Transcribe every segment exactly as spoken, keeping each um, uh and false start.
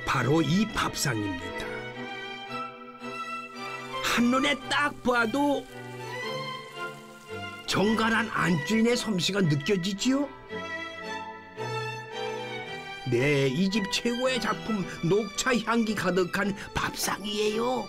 바로 이 밥상입니다. 한눈에 딱 봐도 정갈한 안주인의 솜씨가 느껴지지요? 네, 이 집 최고의 작품 녹차 향기 가득한 밥상이에요.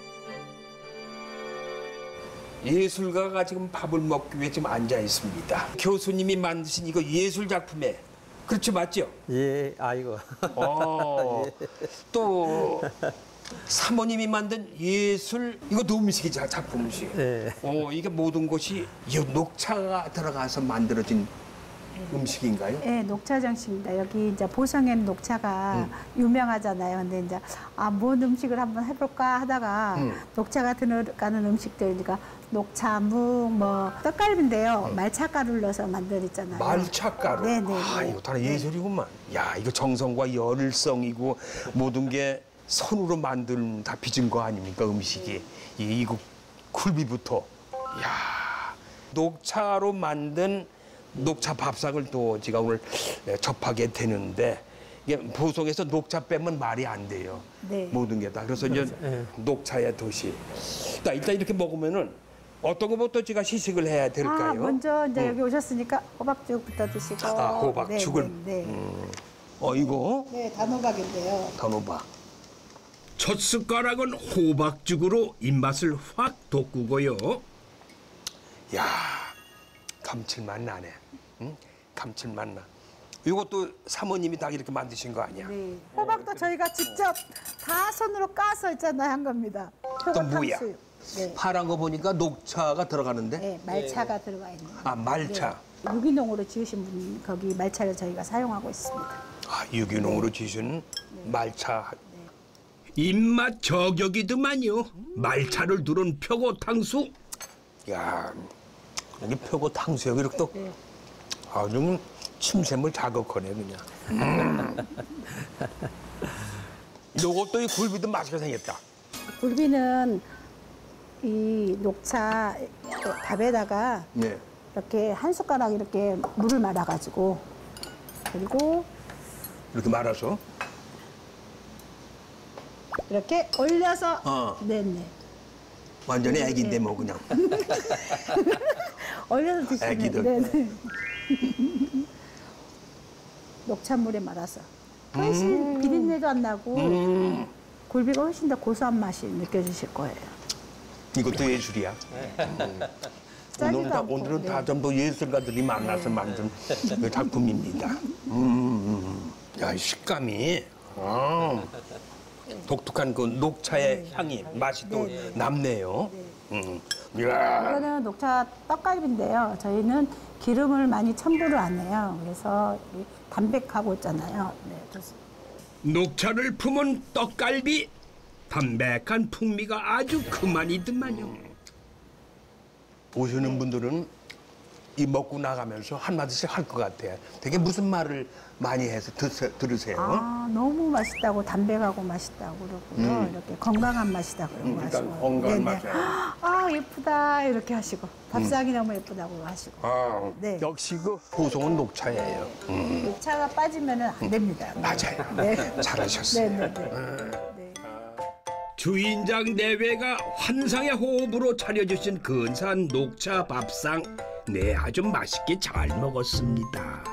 예술가가 지금 밥을 먹기 위해 지금 앉아 있습니다. 교수님이 만드신 이거 예술 작품에 그렇죠, 맞죠? 예, 아이고. 어, 예. 또 사모님이 만든 예술 이것도 음식이 작품 음식. 예. 어, 이게 모든 것이 이 녹차가 들어가서 만들어진 음식인가요? 네, 녹차 정식입니다. 여기 이제 보성에는 녹차가 음. 유명하잖아요. 근데 이제 아, 뭔 음식을 한번 해볼까 하다가 음. 녹차가 들어가는 음식들, 그러니까 녹차묵, 뭐 떡갈비인데요. 음. 말차가루를 넣어서 만들었잖아요. 말차가루. 네네. 아, 이거 다 예술이구만. 야, 이거 정성과 열성이고 모든 게 손으로 만든 다 빚은 거 아닙니까, 음식이. 이 이거 굴비부터. 야, 녹차로 만든 녹차 밥상을 또 제가 오늘 접하게 되는데 이게 보성에서 녹차 빼면 말이 안 돼요. 네. 모든 게 다. 그래서 이제 네. 녹차의 도시. 자, 일단 이렇게 먹으면은 어떤 것부터 제가 시식을 해야 될까요? 아, 먼저 이제 음. 여기 오셨으니까 호박죽부터 드시고. 아, 호박죽을. 네, 네, 네. 음. 어, 이거? 네, 단호박인데요. 단호박. 첫 숟가락은 호박죽으로 입맛을 확 돋구고요. 야, 감칠맛 나네. 응? 감칠맛 나. 이것도 사모님이 다 이렇게 만드신 거 아니야? 네. 호박도 저희가 직접 다 손으로 까서 있잖아요, 한 겁니다. 또 뭐야? 탕수육. 네. 파란 거 보니까 녹차가 들어가는데? 네, 말차가 네. 들어가 있는. 아, 말차. 네. 유기농으로 지으신 분 거기 말차를 저희가 사용하고 있습니다. 아, 유기농으로 네. 지으신 네. 말차. 네. 입맛 저격이더만요. 말차를 두른 표고 탕수육. 야, 여기 표고 탕수육 이렇게 또 네. 아, 좀 침샘을 자극하네 그냥. 음. 요것도 이 굴비도 맛있게 생겼다. 굴비는 이 녹차 밥에다가 네. 이렇게 한 숟가락 이렇게 물을 말아가지고 그리고 이렇게 말아서 이렇게 올려서 어. 네네. 완전히 애기인데 뭐 그냥. 올려서 드시면 애기들. 네네. 녹차물에 말아서 훨씬 음. 비린내도 안 나고 음. 굴비가 훨씬 더 고소한 맛이 느껴지실 거예요. 이것도 예술이야. 음. 오늘은, 다, 오늘은 네. 다 전부 예술가들이 만나서 네. 만든 그 작품입니다. 음, 음. 야, 식감이 아, 독특한 그 녹차의 네. 향이 맛이 또 네. 남네요. 네. 음. 이거는 녹차 떡갈비인데요. 저희는 기름을 많이 첨부를 안 해요. 그래서 담백하고 있잖아요. 네, 좋습니다. 녹차를 품은 떡갈비. 담백한 풍미가 아주 그만이더만요. 음. 오시는 분들은 이 먹고 나가면서 한마디씩 할 것 같아요. 되게 무슨 말을 많이 해서 드, 들으세요? 아, 너무 맛있다고, 담백하고 맛있다고 그러고요. 음. 이렇게 건강한 맛이다 그러고 음, 하시고. 건강한 맛. 아, 예쁘다 이렇게 하시고. 밥상이 음. 너무 예쁘다고 하시고. 아, 네. 역시 그 보성은 녹차예요. 네. 음. 녹차가 빠지면 안 됩니다. 네. 맞아요. 네. 잘하셨어요. 네, 네, 네. 음. 네. 주인장 내외가 환상의 호흡으로 차려주신 근사한 녹차 밥상. 네, 아주 맛있게 잘 먹었습니다.